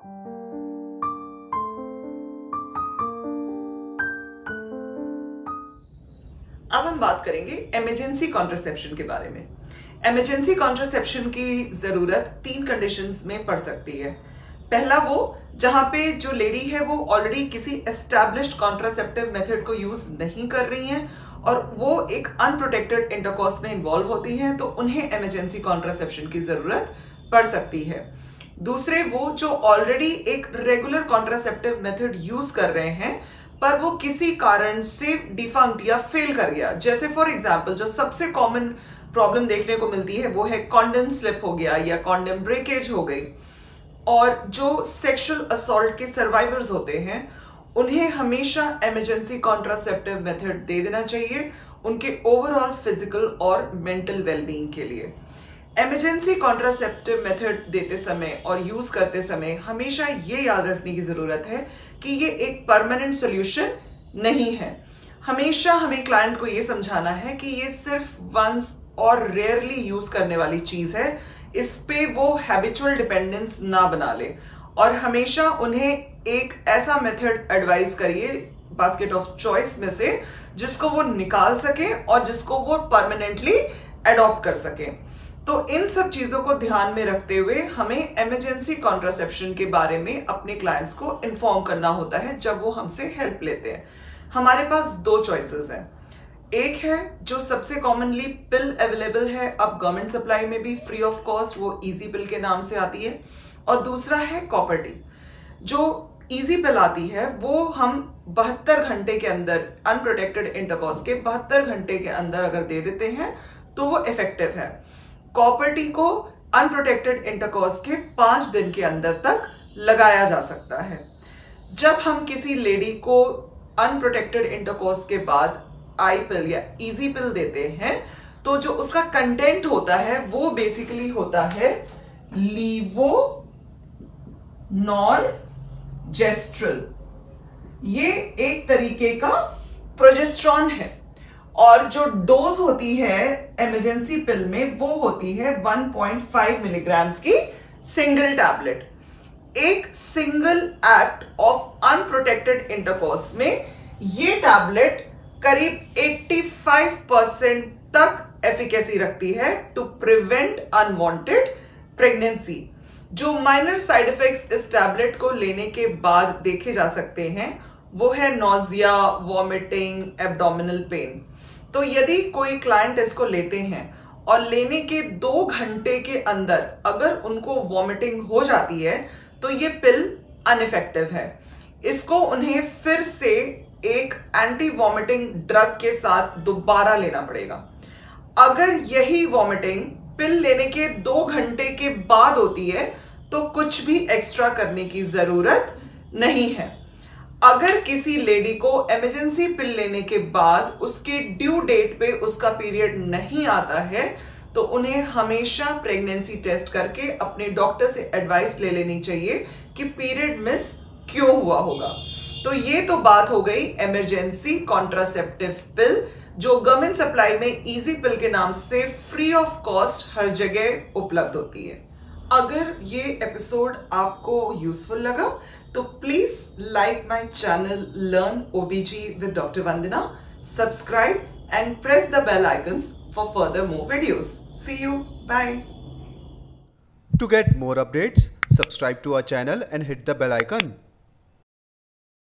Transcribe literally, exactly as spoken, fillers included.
अब हम बात करेंगे इमरजेंसी कॉन्ट्रासेप्शन के बारे में। इमरजेंसी कॉन्ट्रासेप्शन की जरूरत तीन कंडीशंस में पड़ सकती है। पहला वो जहां पे जो लेडी है वो ऑलरेडी किसी एस्टैब्लिश्ड कॉन्ट्रासेप्टिव मेथड को यूज नहीं कर रही हैं और वो एक अनप्रोटेक्टेड इंटरकोर्स में इन्वॉल्व होती हैं, तो उन्हें इमरजेंसी कॉन्ट्रासेप्शन की जरूरत पड़ सकती है। दूसरे वो जो ऑलरेडी एक रेगुलर कॉन्ट्रासेप्टिव मेथड यूज कर रहे हैं पर वो किसी कारण से डिफंक्ट या फेल कर गया, जैसे फॉर एग्जांपल जो सबसे कॉमन प्रॉब्लम देखने को मिलती है वो है कॉन्डम स्लिप हो गया या कॉन्डम ब्रेकेज हो गई। और जो सेक्सुअल असॉल्ट के सर्वाइवर्स होते हैं उन्हें हमेशा इमरजेंसी कॉन्ट्रासेप्टिव मेथड दे देना चाहिए उनके ओवरऑल फिजिकल और मेंटल वेलबींग के लिए। इमरजेंसी कॉन्ट्रासेप्टिव मेथड देते समय और यूज करते समय हमेशा ये याद रखने की जरूरत है कि ये एक परमानेंट सॉल्यूशन नहीं है। हमेशा हमें क्लाइंट को ये समझाना है कि ये सिर्फ वंस और रेयरली यूज करने वाली चीज है, इस पे वो हैबिचुअल डिपेंडेंस ना बना ले और हमेशा उन्हें एक ऐसा मेथड एडवाइस करिए बास्केट ऑफ चॉइस में से जिसको वो निकाल सके और जिसको वो परमानेंटली एडॉप्ट कर सके। तो इन सब चीजों को ध्यान में रखते हुए हमें इमरजेंसी कॉन्ट्रासेप्शन के बारे में अपने क्लाइंट्स को इन्फॉर्म करना होता है जब वो हमसे हेल्प लेते हैं। हमारे पास दो चॉइसेस हैं। एक है जो सबसे कॉमनली पिल अवेलेबल है, अब गवर्नमेंट सप्लाई में भी फ्री ऑफ कॉस्ट, वो इजी पिल के नाम से आती है। और दूसरा है कॉपर टी। जो इजी पिल आती है वो हम बहत्तर घंटे के अंदर अनप्रोटेक्टेड इंटरकॉर्स के बहत्तर घंटे के अंदर अगर दे देते हैं तो वो इफेक्टिव है। कॉपर टी को अनप्रोटेक्टेड इंटरकॉर्स के पांच दिन के अंदर तक लगाया जा सकता है। जब हम किसी लेडी को अनप्रोटेक्टेड इंटरकॉर्स के बाद आई पिल या इजी पिल देते हैं तो जो उसका कंटेंट होता है वो बेसिकली होता है लीवो नॉर्जेस्ट्रल। ये एक तरीके का प्रोजेस्ट्रॉन है और जो डोज होती है इमरजेंसी पिल में वो होती है वन पॉइंट फाइव मिलीग्राम की सिंगल टैबलेट। एक single act of unprotected intercourse में ये टैबलेट करीब पचासी परसेंट तक एफिकेसी रखती है टू प्रिवेंट अनवांटेड प्रेगनेंसी। जो माइनर साइड इफेक्ट्स इस टैबलेट को लेने के बाद देखे जा सकते हैं वो है नॉजिया, वॉमिटिंग, एब्डोमिनल पेन। तो यदि कोई क्लाइंट इसको लेते हैं और लेने के दो घंटे के अंदर अगर उनको वॉमिटिंग हो जाती है तो ये पिल अनइफेक्टिव है। इसको उन्हें फिर से एक एंटी वॉमिटिंग ड्रग के साथ दोबारा लेना पड़ेगा। अगर यही वॉमिटिंग पिल लेने के दो घंटे के बाद होती है तो कुछ भी एक्स्ट्रा करने की जरूरत नहीं है। अगर किसी लेडी को इमरजेंसी पिल लेने के बाद उसके ड्यू डेट पे उसका पीरियड नहीं आता है तो उन्हें हमेशा प्रेगनेंसी टेस्ट करके अपने डॉक्टर से एडवाइस ले लेनी चाहिए कि पीरियड मिस क्यों हुआ होगा। तो ये तो बात हो गई इमरजेंसी कॉन्ट्रासेप्टिव पिल जो गवर्नमेंट सप्लाई में इजी पिल के नाम से फ्री ऑफ कॉस्ट हर जगह उपलब्ध होती है। अगर ये एपिसोड आपको यूजफुल लगा तो please like my channel learn OBG with doctor Vandana, subscribe and press the bell icons for further more videos. See you. Bye. To get more updates, subscribe to our channel and hit the bell icon.